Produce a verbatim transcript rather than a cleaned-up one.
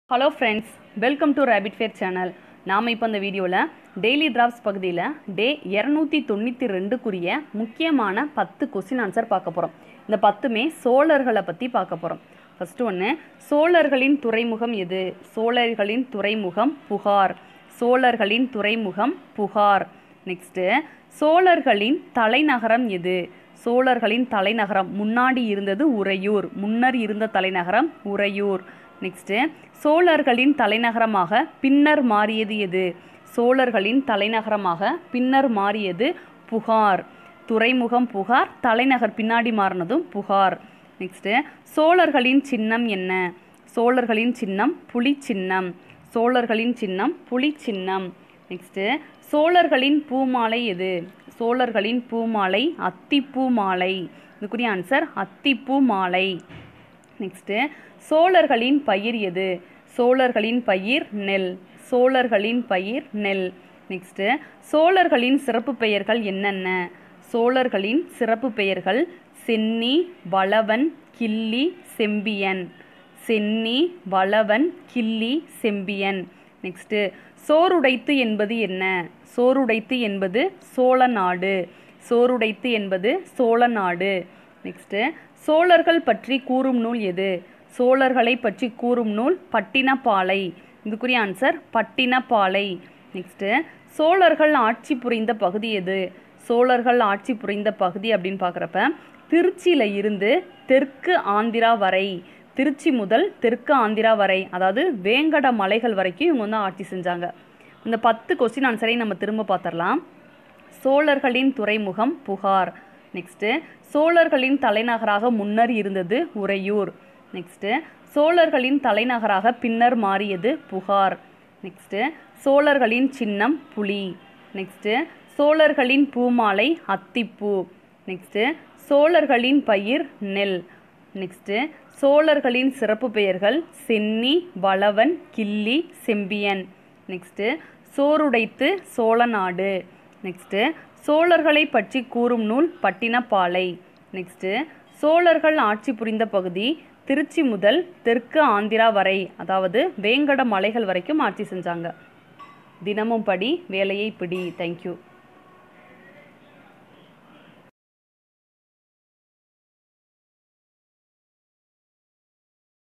Hello friends, welcome to rapid fair channel. நாம் இப்போ இந்த வீடியோவில் டெய்லி டிராப்ஸ் பகுதியில் டே இரநூத்தி தொண்ணூற்றி ரெண்டுக்குரிய முக்கியமான பத்து கொஸ்டின் ஆன்சர் பார்க்க போகிறோம். இந்த பத்துமே சோழர்களை பற்றி பார்க்க போகிறோம். ஃபஸ்ட்டு ஒன்று, சோழர்களின் துறைமுகம் எது? சோழர்களின் துறைமுகம் புகார். சோழர்களின் துறைமுகம் புகார். நெக்ஸ்ட்டு, சோழர்களின் தலைநகரம் எது? சோழர்களின் தலைநகரம் முன்னாடி இருந்தது உறையூர். முன்னர் இருந்த தலைநகரம் உறையூர். நெக்ஸ்ட்டு, சோழர்களின் தலைநகரமாக பின்னர் மாறியது எது? சோழர்களின் தலைநகரமாக பின்னர் மாறியது புகார். துறைமுகம் புகார், தலைநகர் பின்னாடி மாறினதும் புகார். நெக்ஸ்ட்டு, சோழர்களின் சின்னம் என்ன? சோழர்களின் சின்னம் புலி சின்னம். சோழர்களின் சின்னம் புலி சின்னம். நெக்ஸ்ட்டு, சோழர்களின் பூமாலை எது? சோழர்களின் பூமாலை அத்திப்பூ மாலை. இதுக்குரிய ஆன்சர் அத்திப்பூ மாலை. நெக்ஸ்ட்டு, சோழர்களின் பயிர் எது? சோழர்களின் பயிர் நெல். சோழர்களின் பயிர் நெல். நெக்ஸ்ட்டு, சோழர்களின் சிறப்பு பெயர்கள் என்னென்ன? சோழர்களின் சிறப்பு பெயர்கள் சென்னி, வளவன், கிள்ளி, செம்பியன். சென்னி, வளவன், கிள்ளி, செம்பியன். நெக்ஸ்ட்டு, சோறுடைத்து என்பது என்ன? சோறுடைத்து என்பது சோழ நாடு. சோறுடைத்து என்பது சோழ நாடு. நெக்ஸ்ட்டு, சோழர்கள் பற்றி கூறும் நூல் எது? சோழர்களை பற்றி கூறும் நூல் பட்டினப்பாலை. இதுக்குரிய ஆன்சர் பட்டினப்பாலை. நெக்ஸ்ட்டு, சோழர்கள் ஆட்சி புரிந்த பகுதி எது? சோழர்கள் ஆட்சி புரிந்த பகுதி அப்படின்னு பார்க்குறப்ப திருச்சியில் இருந்து தெற்கு ஆந்திரா வரை, திருச்சி முதல் தெற்கு ஆந்திரா வரை, அதாவது வேங்கட மலைகள் வரைக்கும் இவங்க வந்து ஆட்சி செஞ்சாங்க. இந்த பத்து கொஸ்டின் ஆன்சரையும் நம்ம திரும்ப பார்த்துடலாம். சோழர்களின் துறைமுகம் புகார். நெக்ஸ்ட்டு, சோழர்களின் தலைநகராக முன்னர் இருந்தது உறையூர். நெக்ஸ்ட்டு, சோழர்களின் தலைநகராக பின்னர் மாறியது புகார். நெக்ஸ்ட்டு, சோழர்களின் சின்னம் புலி. நெக்ஸ்ட்டு, சோழர்களின் பூமாலை அத்திப்பூ. நெக்ஸ்ட்டு, சோழர்களின் பயிர் நெல். நெக்ஸ்ட்டு, சோழர்களின் சிறப்பு பெயர்கள் சென்னி, வளவன், கிள்ளி, செம்பியன். நெக்ஸ்ட்டு, சோறுடைத்து சோழநாடு. நெக்ஸ்ட்டு, சோழர்களை பற்றி கூறும் நூல் பட்டினப்பாலை. நெக்ஸ்ட்டு, சோழர்கள் ஆட்சி புரிந்த பகுதி திருச்சி முதல் தெற்கு ஆந்திரா வரை, அதாவது வேங்கட மலைகள் வரைக்கும் ஆட்சி செஞ்சாங்க. தினமும் படி, வேலையை பிடி. தேங்க்யூ.